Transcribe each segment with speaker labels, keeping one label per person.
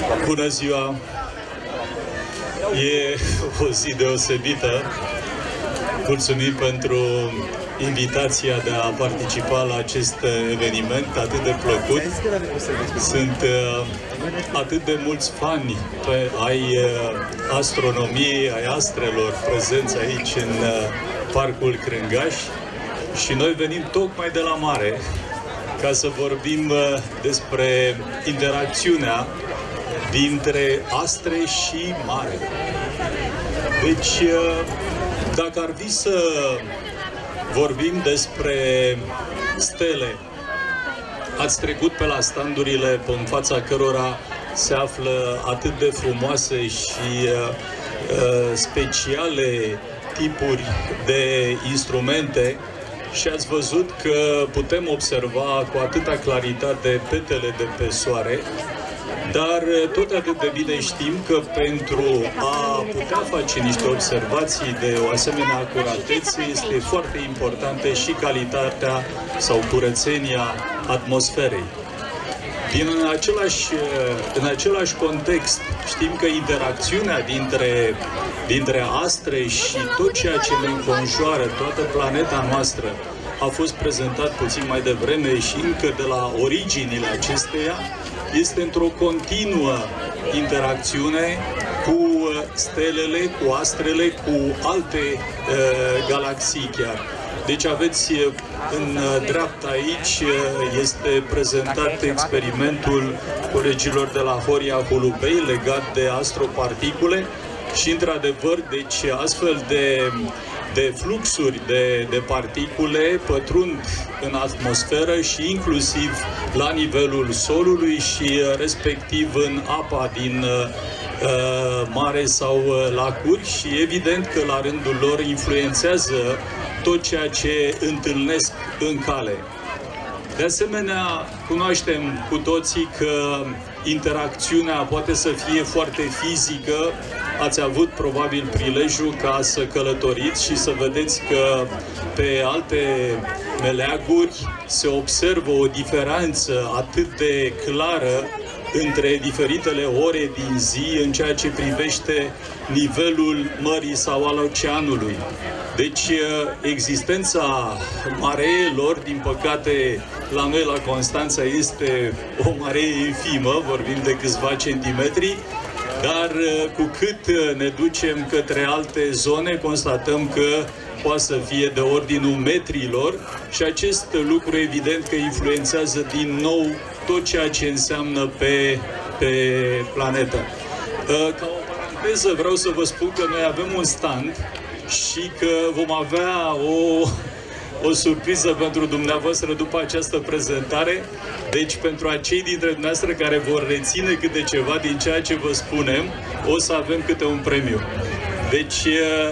Speaker 1: Bună ziua! E o zi deosebită. Mulțumim pentru invitația de a participa la acest eveniment atât de plăcut. Sunt atât de mulți fani ai astronomiei, ai astrelor prezenți aici în Parcul Crângaș și noi venim tocmai de la mare ca să vorbim despre interacțiunea dintre astre și mare. Deci, dacă ar fi să vorbim despre stele, ați trecut pe la standurile în fața cărora se află atât de frumoase și speciale tipuri de instrumente și ați văzut că putem observa cu atâta claritate petele de pe soare, dar tot atât de bine știm că pentru a putea face niște observații de o asemenea acuratețe este foarte importantă și calitatea sau curățenia atmosferei. În același context, știm că interacțiunea dintre astre și tot ceea ce ne înconjoară, toată planeta noastră, a fost prezentat puțin mai devreme și încă de la originile acesteia, este într-o continuă interacțiune cu stelele, cu astrele, cu alte galaxii chiar. Deci aveți în dreapta aici, este prezentat experimentul colegilor de la Horia Holubei legat de astroparticule și, într-adevăr, deci astfel de fluxuri de particule pătrund în atmosferă și inclusiv la nivelul solului și respectiv în apa din mare sau lacuri și evident că la rândul lor influențează tot ceea ce întâlnesc în cale. De asemenea, cunoaștem cu toții că interacțiunea poate să fie foarte fizică. Ați avut probabil prilejul ca să călătoriți și să vedeți că pe alte meleaguri se observă o diferență atât de clară între diferitele ore din zi în ceea ce privește nivelul mării sau al oceanului. Deci existența mareelor, din păcate, la noi la Constanța este o maree infimă, vorbim de câțiva centimetri, dar cu cât ne ducem către alte zone, constatăm că poate să fie de ordinul metrilor și acest lucru evident că influențează din nou tot ceea ce înseamnă pe planetă. Ca o paranteză vreau să vă spun că noi avem un stand și că vom avea o surpriză pentru dumneavoastră după această prezentare. Deci, pentru acei dintre dumneavoastră care vor reține câte ceva din ceea ce vă spunem, o să avem câte un premiu. Deci,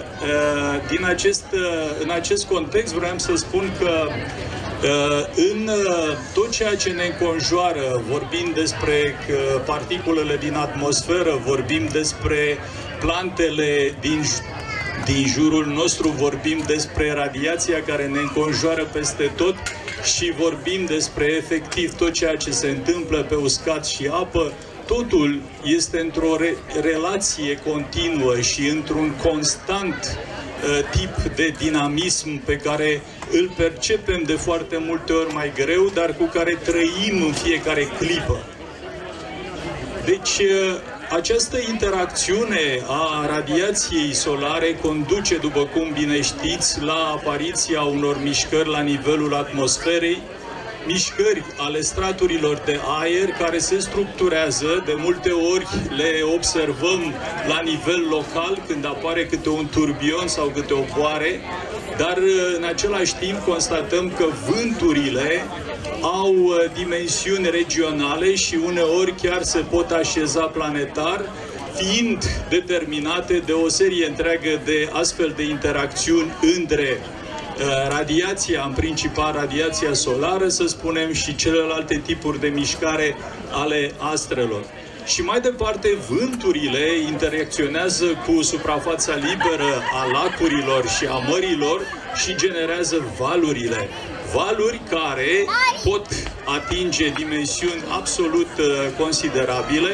Speaker 1: în acest context vreau să spun că în tot ceea ce ne înconjoară, vorbim despre particulele din atmosferă, vorbim despre plantele din jurul nostru, vorbim despre radiația care ne înconjoară peste tot și vorbim despre efectiv tot ceea ce se întâmplă pe uscat și apă. Totul este într-o relație continuă și într-un constant tip de dinamism pe care îl percepem de foarte multe ori mai greu, dar cu care trăim în fiecare clipă. Deci, această interacțiune a radiației solare conduce, după cum bine știți, la apariția unor mișcări la nivelul atmosferei, mișcări ale straturilor de aer care se structurează, de multe ori le observăm la nivel local când apare câte un turbion sau câte o boare, dar în același timp constatăm că vânturile au dimensiuni regionale și uneori chiar se pot așeza planetar, fiind determinate de o serie întreagă de astfel de interacțiuni între radiația, în principal radiația solară, să spunem, și celelalte tipuri de mișcare ale astrelor. Și mai departe, vânturile interacționează cu suprafața liberă a lacurilor și a mărilor și generează valurile. Valuri care pot atinge dimensiuni absolut considerabile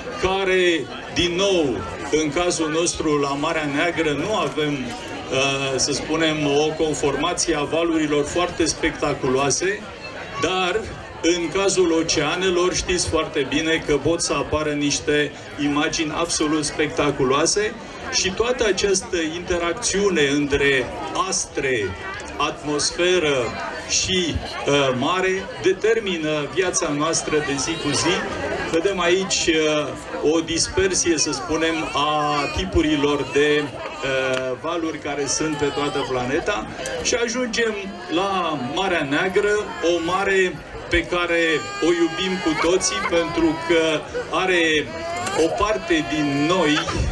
Speaker 1: care, din nou, în cazul nostru, la Marea Neagră, nu avem, să spunem, o conformație a valurilor foarte spectaculoase, dar în cazul oceanelor știți foarte bine că pot să apară niște imagini absolut spectaculoase și toată această interacțiune între astre, atmosferă și mare determină viața noastră de zi cu zi. Vedem aici o dispersie, să spunem, a tipurilor de valuri care sunt pe toată planeta și ajungem la Marea Neagră, o mare pe care o iubim cu toții pentru că are o parte din noi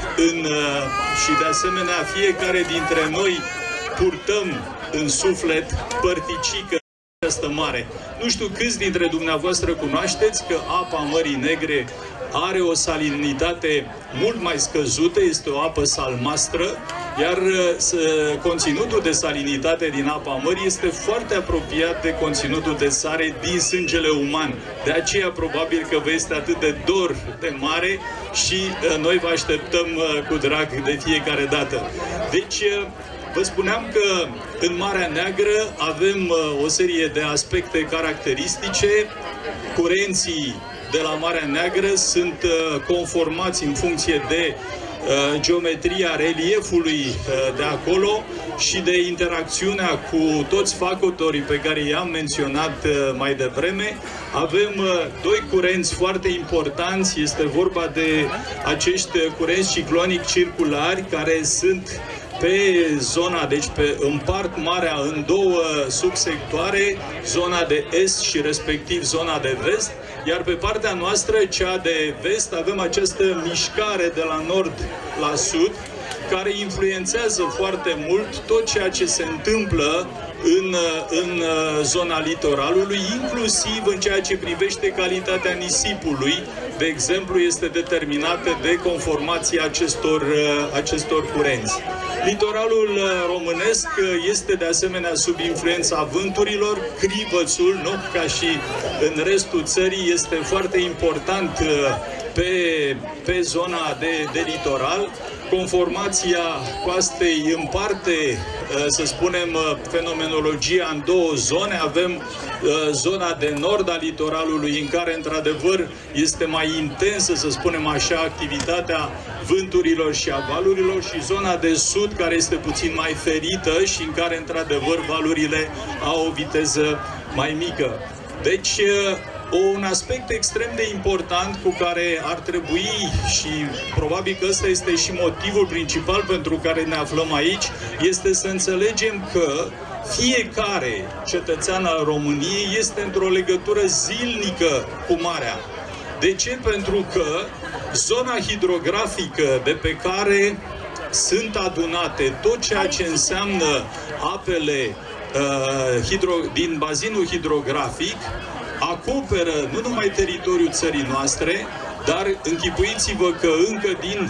Speaker 1: și de asemenea fiecare dintre noi purtăm în suflet părticică această mare. Nu știu câți dintre dumneavoastră cunoașteți că apa Mării Negre are o salinitate mult mai scăzută, este o apă salmastră, iar conținutul de salinitate din apa mării este foarte apropiat de conținutul de sare din sângele uman. De aceea probabil că vă este atât de dor de mare și noi vă așteptăm cu drag de fiecare dată. Deci, vă spuneam că în Marea Neagră avem o serie de aspecte caracteristice. Curenții de la Marea Neagră sunt conformați în funcție de geometria reliefului de acolo și de interacțiunea cu toți factorii pe care i-am menționat mai devreme. Avem doi curenți foarte importanți. Este vorba de acești curenți ciclonic circulari care sunt pe zona, deci împart marea în două subsectoare, zona de est și respectiv zona de vest, iar pe partea noastră, cea de vest, avem această mișcare de la nord la sud, care influențează foarte mult tot ceea ce se întâmplă în zona litoralului, inclusiv în ceea ce privește calitatea nisipului. De exemplu, este determinată de conformația acestor curenți. Litoralul românesc este de asemenea sub influența vânturilor. Crivățul, nu ca și în restul țării, este foarte important pe zona de litoral. Conformația coastei împarte, să spunem, fenomenologia în două zone. Avem zona de nord a litoralului, în care, într-adevăr, este mai intensă, să spunem așa, activitatea vânturilor și a valurilor, și zona de sud, care este puțin mai ferită și în care, într-adevăr, valurile au o viteză mai mică. Deci, un aspect extrem de important cu care ar trebui, și probabil că ăsta este și motivul principal pentru care ne aflăm aici, este să înțelegem că fiecare cetățean al României este într-o legătură zilnică cu marea. De ce? Pentru că zona hidrografică de pe care sunt adunate tot ceea ce înseamnă apele din bazinul hidrografic acoperă nu numai teritoriul țării noastre, dar închipuiți-vă că încă din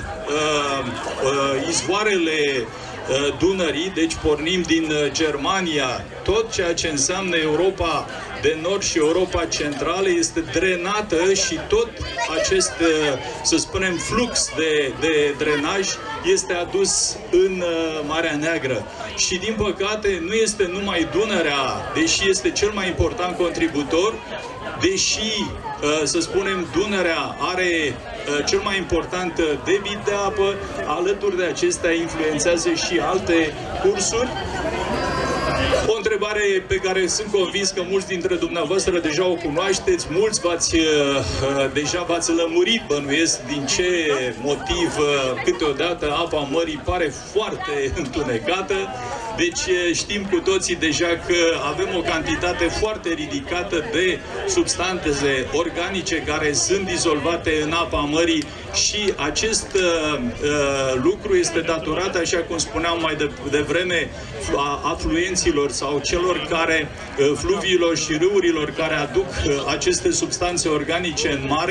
Speaker 1: izvoarele Dunării, deci pornim din Germania, tot ceea ce înseamnă Europa de Nord și Europa Centrală este drenată și tot acest, să spunem, flux de drenaj este adus în Marea Neagră. Și din păcate nu este numai Dunărea, deși este cel mai important contributor, deși, să spunem, Dunărea are cel mai important debit de apă, alături de acestea influențează și alte cursuri. O întrebare pe care sunt convins că mulți dintre dumneavoastră deja o cunoașteți, mulți deja v-ați lămurit, bănuiesc, din ce motiv câteodată apa mării pare foarte întunecată. Deci știm cu toții deja că avem o cantitate foarte ridicată de substanțe organice care sunt dizolvate în apa mării și acest lucru este datorat, așa cum spuneam mai devreme, afluenților sau celor fluviilor și râurilor care aduc aceste substanțe organice în mare,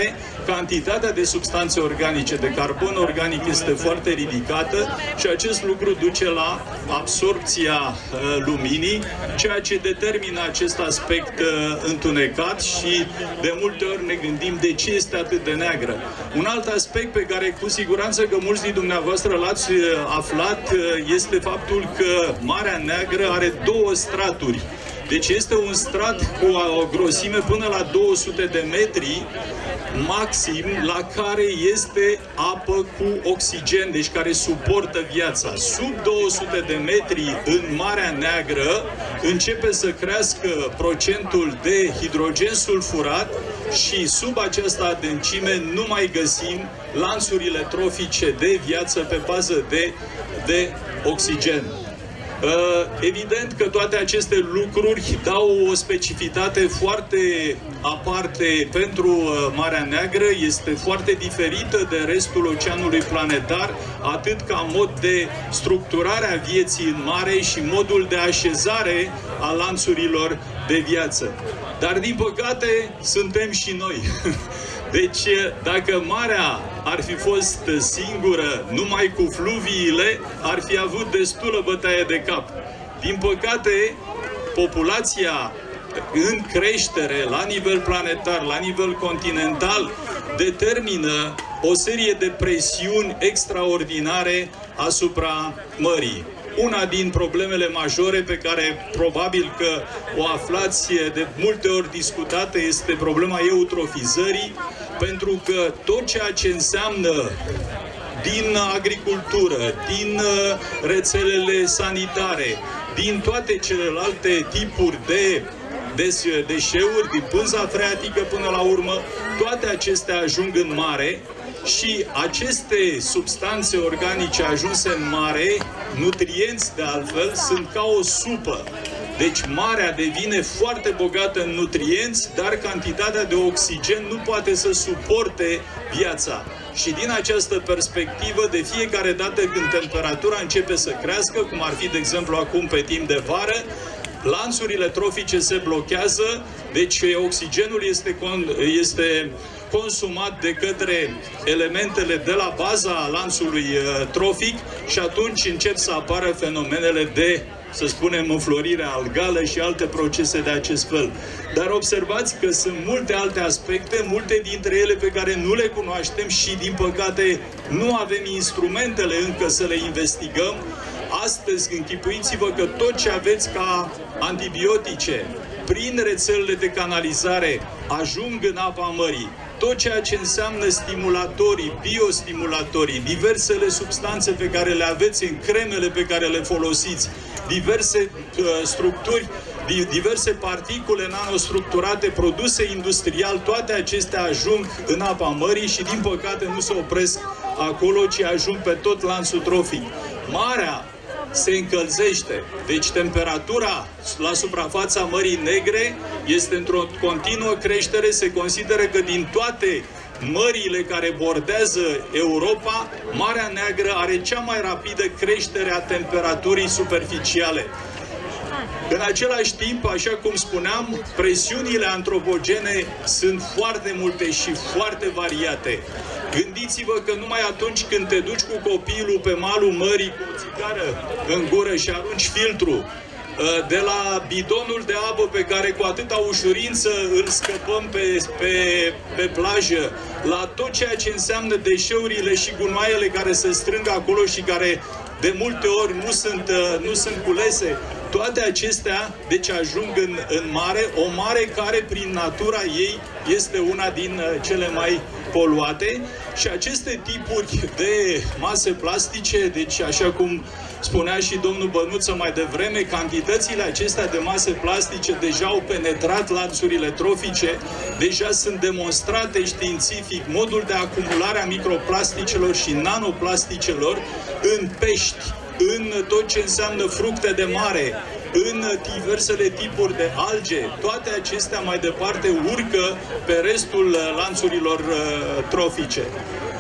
Speaker 1: cantitatea de substanțe organice, de carbon organic este foarte ridicată și acest lucru duce la absorpția luminii, ceea ce determină acest aspect întunecat și de multe ori ne gândim de ce este atât de neagră. Un alt aspect pe care cu siguranță că mulți din dumneavoastră l-ați aflat este faptul că Marea Neagră are două straturi. Deci este un strat cu o grosime până la 200 de metri maxim, la care este apă cu oxigen, deci care suportă viața. Sub 200 de metri în Marea Neagră începe să crească procentul de hidrogen sulfurat și sub această adâncime nu mai găsim lanțurile trofice de viață pe bază de oxigen. Evident că toate aceste lucruri dau o specificitate foarte aparte pentru Marea Neagră, este foarte diferită de restul oceanului planetar, atât ca mod de structurare a vieții în mare și modul de așezare a lanțurilor de viață. Dar, din păcate, suntem și noi. Deci, dacă marea ar fi fost singură, numai cu fluviile, ar fi avut destulă bătaie de cap. Din păcate, populația în creștere la nivel planetar, la nivel continental, determină o serie de presiuni extraordinare asupra mării. Una din problemele majore pe care probabil că o aflați de multe ori discutată este problema eutrofizării, pentru că tot ceea ce înseamnă din agricultură, din rețelele sanitare, din toate celelalte tipuri de deșeuri, din pânza freatică până la urmă, toate acestea ajung în mare și aceste substanțe organice ajunse în mare, nutrienți de altfel, sunt ca o supă. Deci marea devine foarte bogată în nutrienți, dar cantitatea de oxigen nu poate să suporte viața. Și din această perspectivă, de fiecare dată când temperatura începe să crească, cum ar fi, de exemplu, acum pe timp de vară, lanțurile trofice se blochează, deci oxigenul este consumat de către elementele de la baza lanțului trofic și atunci încep să apară fenomenele de, să spunem, înflorire algală și alte procese de acest fel. Dar observați că sunt multe alte aspecte, multe dintre ele pe care nu le cunoaștem și, din păcate, nu avem instrumentele încă să le investigăm. Astăzi, închipuiți-vă că tot ce aveți ca antibiotice prin rețelele de canalizare ajung în apa mării. Tot ceea ce înseamnă stimulatorii, biostimulatorii, diversele substanțe pe care le aveți în cremele pe care le folosiți, diverse structuri, diverse particule nanostructurate produse industrial, toate acestea ajung în apa mării și, din păcate, nu se opresc acolo, ci ajung pe tot lanțul trofic. Marea se încălzește. Deci temperatura la suprafața Mării Negre este într-o continuă creștere. Se consideră că din toate mările care bordează Europa, Marea Neagră are cea mai rapidă creștere a temperaturii superficiale. În același timp, așa cum spuneam, presiunile antropogene sunt foarte multe și foarte variate. Gândiți-vă că numai atunci când te duci cu copilul pe malul mării cu o țigară în gură și arunci filtru, de la bidonul de apă pe care cu atâta ușurință îl scăpăm pe plajă, la tot ceea ce înseamnă deșeurile și gunoaiele care se strâng acolo și care de multe ori nu sunt culese, toate acestea deci ajung în mare, o mare care prin natura ei este una din cele mai poluate și aceste tipuri de mase plastice, deci așa cum spunea și domnul Bănuță mai devreme, cantitățile acestea de mase plastice deja au penetrat lanțurile trofice, deja sunt demonstrate științific modul de acumulare a microplasticelor și nanoplasticelor în pești, în tot ce înseamnă fructe de mare, în diversele tipuri de alge. Toate acestea mai departe urcă pe restul lanțurilor trofice.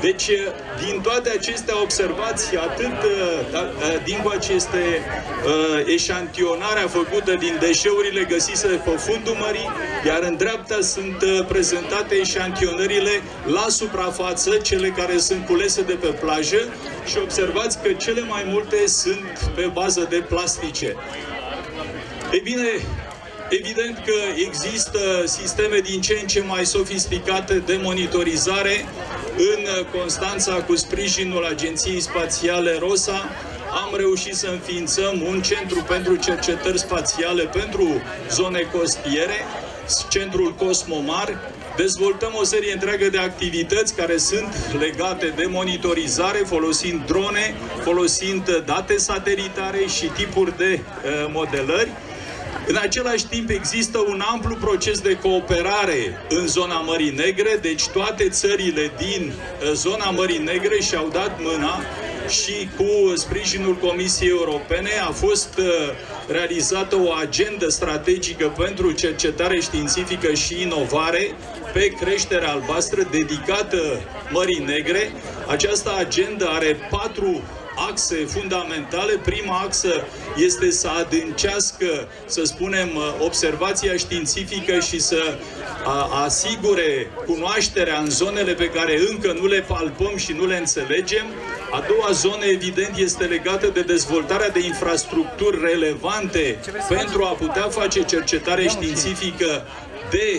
Speaker 1: Deci, din toate aceste observații, atât din aceste eșantionarea făcută din deșeurile găsite pe fundul mării, iar în dreapta sunt prezentate eșantionările la suprafață, cele care sunt culese de pe plajă, și observați că cele mai multe sunt pe bază de plastice. Ei bine, evident că există sisteme din ce în ce mai sofisticate de monitorizare. În Constanța, cu sprijinul Agenției Spațiale ROSA, am reușit să înființăm un centru pentru cercetări spațiale pentru zone costiere, centrul Cosmomar. Dezvoltăm o serie întreagă de activități care sunt legate de monitorizare, folosind drone, folosind date satelitare și tipuri de modelări. În același timp există un amplu proces de cooperare în zona Mării Negre, deci toate țările din zona Mării Negre și-au dat mâna și cu sprijinul Comisiei Europene a fost realizată o agendă strategică pentru cercetare științifică și inovare pe creșterea albastră dedicată Mării Negre. Această agendă are 4 axe fundamentale. Prima axă este să adâncească, să spunem, observația științifică și să asigure cunoașterea în zonele pe care încă nu le palpăm și nu le înțelegem. A doua zonă, evident, este legată de dezvoltarea de infrastructuri relevante pentru a putea face cercetare științifică de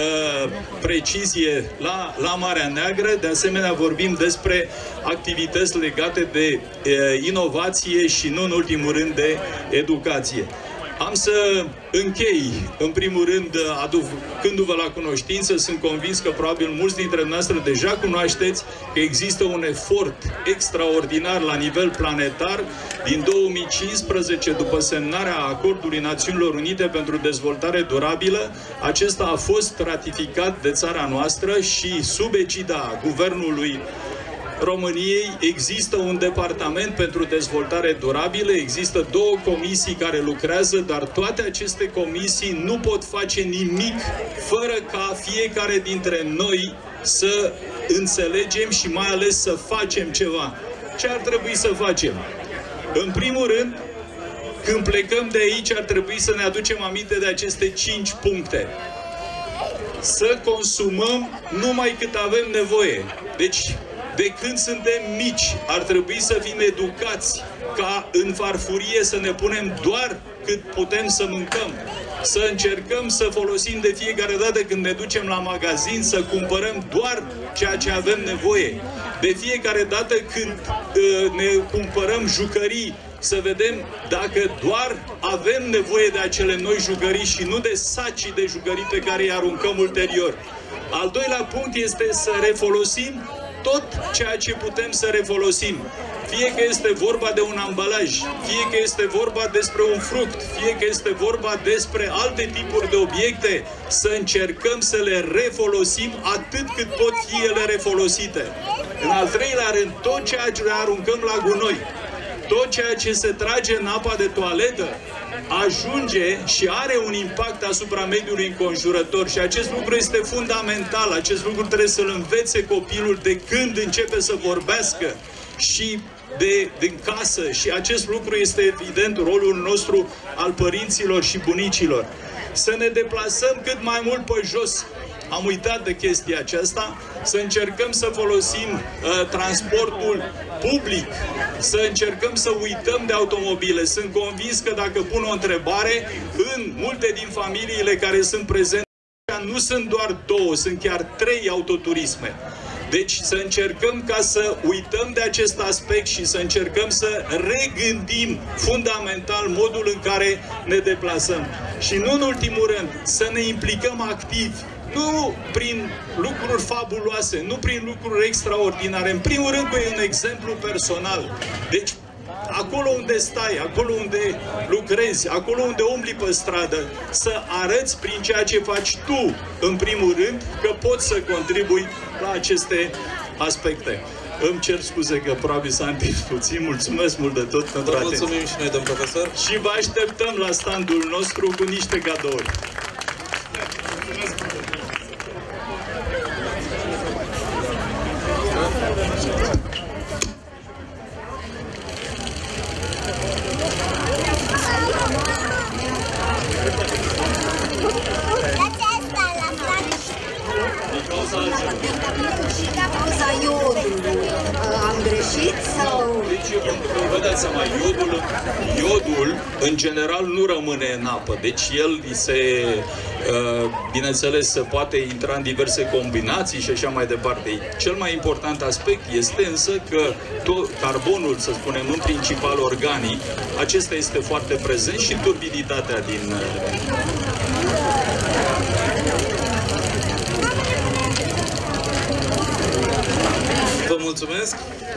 Speaker 1: precizie la Marea Neagră. De asemenea, vorbim despre activități legate de inovație și, nu în ultimul rând, de educație. Am să închei, în primul rând, aducându-vă la cunoștință. Sunt convins că probabil mulți dintre noastre deja cunoașteți că există un efort extraordinar la nivel planetar. Din 2015, după semnarea Acordului Națiunilor Unite pentru Dezvoltare Durabilă, acesta a fost ratificat de țara noastră și sub egida Guvernului României există un departament pentru dezvoltare durabilă, există 2 comisii care lucrează, dar toate aceste comisii nu pot face nimic fără ca fiecare dintre noi să înțelegem și mai ales să facem ceva. Ce ar trebui să facem? În primul rând, când plecăm de aici, ar trebui să ne aducem aminte de aceste 5 puncte. Să consumăm numai cât avem nevoie. Deci, de când suntem mici, ar trebui să fim educați ca în farfurie să ne punem doar cât putem să mâncăm. Să încercăm să folosim de fiecare dată când ne ducem la magazin, să cumpărăm doar ceea ce avem nevoie. De fiecare dată când ne cumpărăm jucării, să vedem dacă doar avem nevoie de acele noi jucării și nu de sacii de jucării pe care îi aruncăm ulterior. Al doilea punct este să refolosim tot ceea ce putem să refolosim. Fie că este vorba de un ambalaj, fie că este vorba despre un fruct, fie că este vorba despre alte tipuri de obiecte, să încercăm să le refolosim atât cât pot fi ele refolosite. În al treilea rând, tot ceea ce le aruncăm la gunoi, tot ceea ce se trage în apa de toaletă, ajunge și are un impact asupra mediului înconjurător și acest lucru este fundamental. Acest lucru trebuie să-l învețe copilul de când începe să vorbească și din casă, și acest lucru este evident rolul nostru al părinților și bunicilor. Să ne deplasăm cât mai mult pe jos. Am uitat de chestia aceasta, să încercăm să folosim transportul public, să încercăm să uităm de automobile. Sunt convins că dacă pun o întrebare, în multe din familiile care sunt prezente, nu sunt doar 2, sunt chiar 3 autoturisme. Deci să încercăm ca să uităm de acest aspect și să încercăm să regândim fundamental modul în care ne deplasăm. Și nu în ultimul rând, să ne implicăm activ. Nu prin lucruri fabuloase, nu prin lucruri extraordinare. În primul rând cu un exemplu personal. Deci, acolo unde stai, acolo unde lucrezi, acolo unde umbli pe stradă, să arăți prin ceea ce faci tu, în primul rând, că poți să contribui la aceste aspecte. Îmi cer scuze că probabil s-a întins puțin. Mulțumesc mult de tot pentru atenție.
Speaker 2: Mulțumim și noi, domn profesor.
Speaker 1: Și vă așteptăm la standul nostru cu niște cadouri.
Speaker 2: Și ca cauza iodului am greșit sau...
Speaker 1: Deci, vă dați seama, iodul în general nu rămâne în apă. Deci el bineînțeles, se poate intra în diverse combinații și așa mai departe. Cel mai important aspect este însă că carbonul, să spunem, în principal organic, acesta este foarte prezent și turbiditatea din